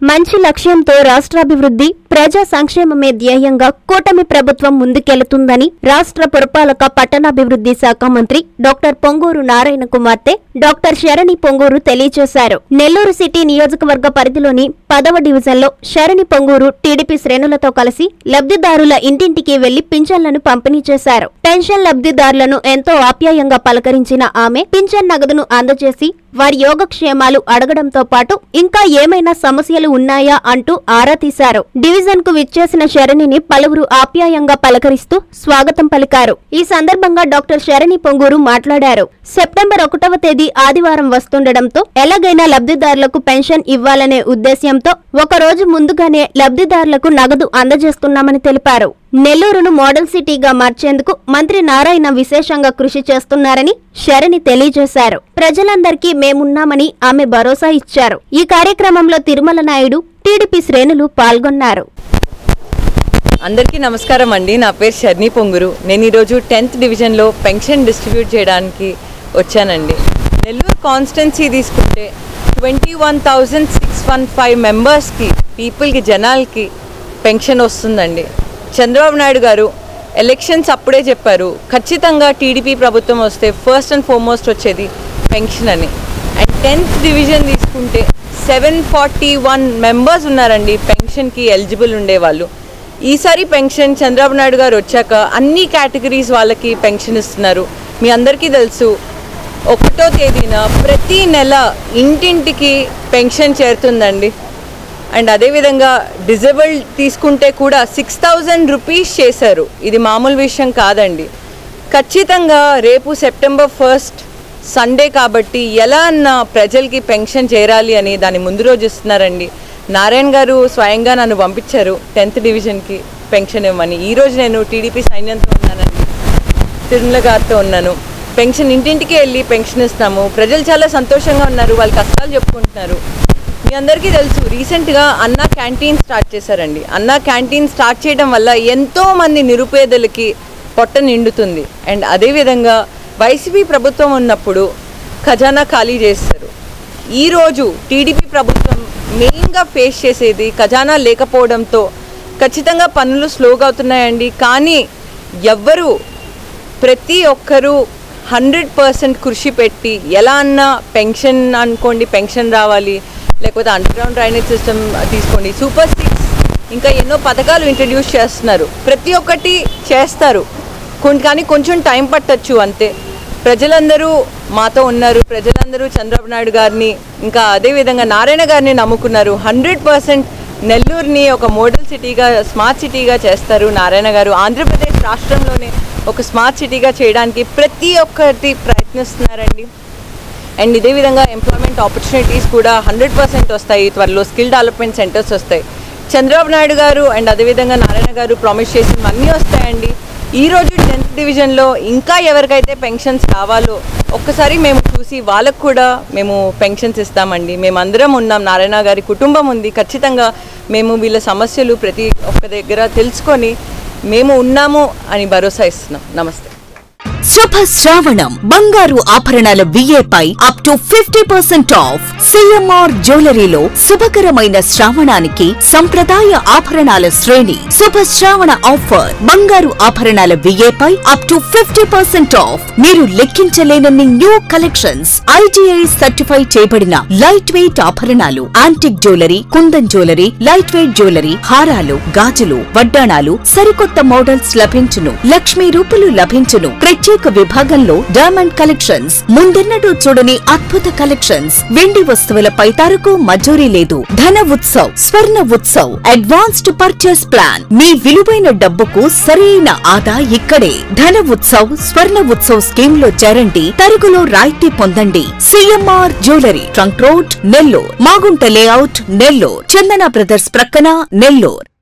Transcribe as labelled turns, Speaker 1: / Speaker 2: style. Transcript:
Speaker 1: మంచి లక్ష్యంతో రాష్ట్రాభివృద్ధి, ప్రజా సంక్షేమమే ధ్యేయంగా కూటమి ప్రభుత్వం ముందుకెళ్తుందని రాష్ట్ర పురపాలక పట్టణాభివృద్ధి శాఖ మంత్రి డాక్టర్ పొంగూరు నారాయణ కుమార్తె డాక్టర్ శరణి పొంగూరు తెలియజేశారు. నెల్లూరు సిటీ నియోజకవర్గ పరిధిలోని 10వ డివిజన్లో శరణి పొంగూరు టీడీపీ శ్రేణులతో కలిసి లబ్ధిదారుల ఇంటింటికి వెళ్లి పింఛన్లను పంపిణీ చేశారు. పెన్షన్ లబ్ధిదారులను ఎంతో ఆప్యాయంగా పలకరించిన ఆమె పింఛన్ నగదును అందజేసి వారి యోగక్షేమాలు అడగడంతో పాటు ఇంకా ఏమైనా సమస్యలు ఉన్నాయా అంటూ ఆరా తీశారు. డివిజన్ కు విచ్చేసిన శరణిని పలువురు ఆప్యాయంగా పలకరిస్తూ స్వాగతం పలికారు. ఈ సందర్భంగా డాక్టర్ శరణి పొంగూరు మాట్లాడారు. సెప్టెంబర్ 1వ తేదీ ఆదివారం వస్తుండటంతో ఎలాగైనా లబ్ధిదారులకు పెన్షన్ ఇవ్వాలనే ఉద్దేశ్యంతో ఒక రోజు ముందుగానే లబ్ధిదారులకు నగదు అందజేస్తున్నామని తెలిపారు. నెల్లూరును మోడల్ సిటీగా మార్చేందుకు మంత్రి నారాయణ విశేషంగా కృషి చేస్తున్నారని శరణి తెలియజేశారు. ప్రజలందరికీ మేమున్నామని ఆమె భరోసా ఇచ్చారు. ఈ కార్యక్రమంలో తిరుమల నాయుడు, టీడీపీ శ్రేణులు పాల్గొన్నారు.
Speaker 2: అందరికీ నమస్కారం అండి. నా పేరు శరణి పొంగూరు. నేను ఈరోజు 10th డివిజన్లో పెన్షన్ డిస్ట్రిబ్యూట్ చేయడానికి వచ్చానండి. నెల్లూరు కాన్స్టిట్యున్సీ తీసుకుంటే 21,615 మెంబర్స్కి, పీపుల్కి, జనాలకి పెన్షన్ వస్తుందండి. చంద్రబాబు నాయుడు గారు ఎలక్షన్స్ అప్పుడే చెప్పారు, ఖచ్చితంగా టీడీపీ ప్రభుత్వం వస్తే ఫస్ట్ అండ్ ఫార్మోస్ట్ వచ్చేది పెన్షన్ అని. అండ్ 10th డివిజన్ తీసుకుంటే 741 మెంబర్స్ ఉన్నారండి పెన్షన్కి ఎలిజిబుల్ ఉండేవాళ్ళు. ఈసారి పెన్షన్ చంద్రబాబు నాయుడు గారు వచ్చాక అన్ని కేటగిరీస్ వాళ్ళకి పెన్షన్ ఇస్తున్నారు. మీ అందరికీ తెలుసు, 1వ తేదీన ప్రతి నెల ఇంటింటికి పెన్షన్ చేరుతుందండి. అండ్ అదేవిధంగా డిజేబుల్డ్ తీసుకుంటే కూడా 6,000 రూపీస్ చేశారు. ఇది మామూలు విషయం కాదండి. ఖచ్చితంగా రేపు సెప్టెంబర్ 1 సండే కాబట్టి ఎలా అన్న ప్రజలకి పెన్షన్ చేరాలి అని దాని ముందు రోజు ఇస్తున్నారండి. నారాయణ గారు స్వయంగా నన్ను పంపించారు 10th డివిజన్కి పెన్షన్ ఇవ్వమని. ఈరోజు నేను టీడీపీ సైన్యంతో ఉన్నానండి, తిరుమల గారితో ఉన్నాను. పెన్షన్ ఇంటింటికి వెళ్ళి పెన్షన్ ఇస్తాము. ప్రజలు చాలా సంతోషంగా ఉన్నారు, వాళ్ళ కష్టాలు చెప్పుకుంటున్నారు. మీ అందరికీ తెలుసు, రీసెంట్గా అన్నా క్యాంటీన్ స్టార్ట్ చేశారండి. అన్నా క్యాంటీన్ స్టార్ట్ చేయడం వల్ల ఎంతోమంది నిరుపేదలకి పొట్ట నిండుతుంది. అండ్ అదేవిధంగా వైసీపీ ప్రభుత్వం ఉన్నప్పుడు ఖజానా ఖాళీ చేస్తారు. ఈరోజు టీడీపీ ప్రభుత్వం మెయిన్గా ఫేస్ చేసేది ఖజానా లేకపోవడంతో ఖచ్చితంగా పనులు స్లోగా అవుతున్నాయండి. కానీ ఎవ్వరూ, ప్రతి ఒక్కరూ 100% కృషి పెట్టి ఎలా అన్నా పెన్షన్ అనుకోండి, పెన్షన్ రావాలి, లేకపోతే అండర్గ్రౌండ్ డ్రైనేజ్ సిస్టమ్ తీసుకోండి, సూపర్ 6 ఇంకా ఎన్నో పథకాలు ఇంట్రడ్యూస్ చేస్తున్నారు. ప్రతి ఒక్కటి చేస్తారు, కానీ కొంచెం టైం పట్టచ్చు అంతే. ప్రజలందరూ మాతో ఉన్నారు. ప్రజలందరూ చంద్రబాబు నాయుడు గారిని, ఇంకా అదేవిధంగా నారాయణ గారిని నమ్ముకున్నారు. 100% నెల్లూరుని ఒక మోడల్ సిటీగా, స్మార్ట్ సిటీగా చేస్తారు నారాయణ గారు. ఆంధ్రప్రదేశ్ రాష్ట్రంలోనే ఒక స్మార్ట్ సిటీగా చేయడానికి ప్రతి ఒక్కటి ప్రయత్నిస్తున్నారండి. అండ్ ఇదే విధంగా ఎంప్లాయ్మెంట్ ఆపర్చునిటీస్ కూడా 100% వస్తాయి. త్వరలో స్కిల్ డెవలప్మెంట్ సెంటర్స్ వస్తాయి. చంద్రబాబు నాయుడు గారు అండ్ అదేవిధంగా నారాయణ గారు ప్రామిస్ చేసినవన్నీ వస్తాయండి. ఈరోజు 10th డివిజన్లో ఇంకా ఎవరికైతే పెన్షన్స్ కావాలో ఒక్కసారి మేము చూసి వాళ్ళకు కూడా మేము పెన్షన్స్ ఇస్తామండి. మేమందరం ఉన్నాం, నారాయణ గారి కుటుంబం ఉంది. ఖచ్చితంగా మేము వీళ్ళ సమస్యలు ప్రతి ఒక్క దగ్గర తెలుసుకొని మేము ఉన్నాము అని భరోసా ఇస్తున్నాం. నమస్తే.
Speaker 3: శుభ శ్రావణం బంగారు ఆభరణాల విఏపై అప్ టు 50% ఆఫ్. సిఎంఆర్ జ్యువెలరీలో శుభకరమైన శ్రావణానికి సంప్రదాయ ఆభరణాల శ్రేణి. శుభ శ్రావణ ఆఫర్. బంగారు ఆభరణాల విఏపై అప్ టు 50% ఆఫ్. మీరు లెక్కించలేనన్ని న్యూ కలెక్షన్స్. IGI సర్టిఫై చేయబడిన లైట్ వెయిట్ ఆభరణాలు, antique jewellery, Kundan jewellery, light weight jewellery, హారాలు, గాజులు, వడ్డాణాలు, సరికొత్త మోడల్స్ లభించును. లక్ష్మీ రూపులు లభించును. ప్రత్యేక విభాగంలో డైమండ్ కలెక్షన్స్, ముందెన్నడూ చూడని అద్భుత కలెక్షన్స్. వెండి వస్తువులపై తరకు మజూరీ లేదు. Dhana Utsav, Swarna Utsav, advanced purchase plan. మీ విలువైన డబ్బుకు సరైన ఆదా ఇక్కడే. ధన ఉత్సవ్, స్వర్ణ ఉత్సవ్ స్కీమ్ లో చేరండి. తరుగులో రాయితీ పొందండి. CMR jewellery, trunk road, Nellore. Magunta layout, Nellore. Chandana brothers ప్రక్కన, నెల్లూరు.